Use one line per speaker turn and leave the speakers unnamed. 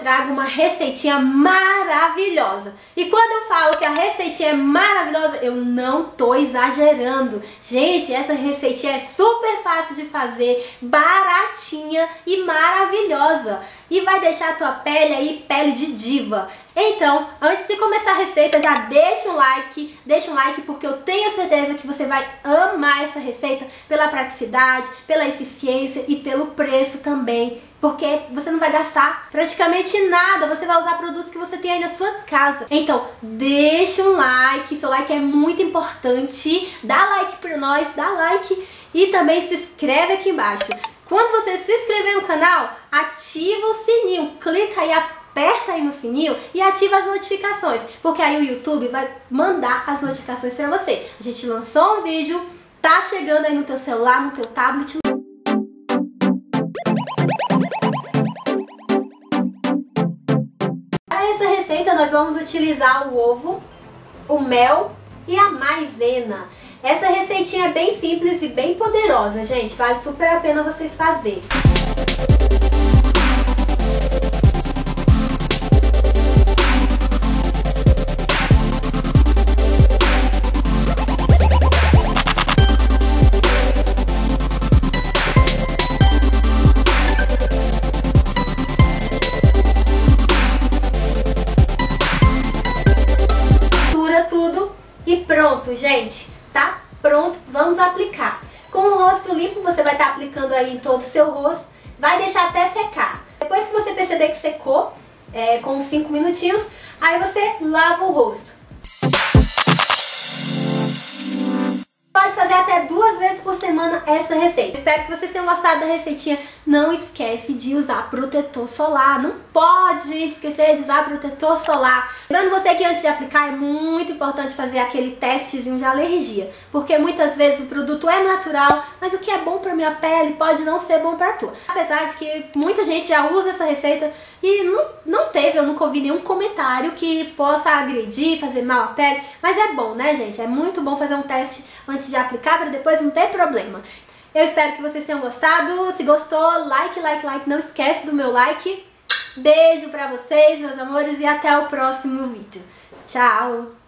trago uma receitinha maravilhosa. E quando eu falo que a receitinha é maravilhosa, eu não tô exagerando. Gente, essa receitinha é super fácil de fazer, baratinha e maravilhosa. E vai deixar a tua pele aí, pele de diva. Então, antes de começar a receita, já deixa um like porque eu tenho certeza que você vai amar essa receita pela praticidade, pela eficiência e pelo preço também. Porque você não vai gastar praticamente nada, você vai usar produtos que você tem aí na sua casa. Então, deixa um like, seu like é muito importante. Dá like pra nós, dá like e também se inscreve aqui embaixo. Quando você se inscrever no canal, ativa o sininho, clica aí, aperta aí no sininho e ativa as notificações, porque aí o YouTube vai mandar as notificações pra você. A gente lançou um vídeo, tá chegando aí no teu celular, no teu tablet. Para essa receita nós vamos utilizar o ovo, o mel e a maisena. Essa receitinha é bem simples e bem poderosa, gente. Vale super a pena vocês fazerem. Mistura tudo e pronto, gente. Tá pronto, vamos aplicar. Com o rosto limpo, você vai estar aplicando aí em todo o seu rosto, vai deixar até secar. Depois que você perceber que secou, com uns 5 minutinhos, aí você lava o rosto. Pode fazer até 2 vezes por semana essa receita. Espero que vocês tenham gostado da receitinha. Não esquece de usar protetor solar. Não pode, gente, esquecer de usar protetor solar. Lembrando você que antes de aplicar é muito importante fazer aquele testezinho de alergia. Porque muitas vezes o produto é natural, mas o que é bom pra minha pele pode não ser bom pra tua. Apesar de que muita gente já usa essa receita e eu nunca ouvi nenhum comentário que possa agredir, fazer mal à pele. Mas é bom, né, gente? É muito bom fazer um teste antes de aplicar para depois não ter problema. Eu espero que vocês tenham gostado. Se gostou, like. Não esquece do meu like. Beijo pra vocês, meus amores, e até o próximo vídeo. Tchau!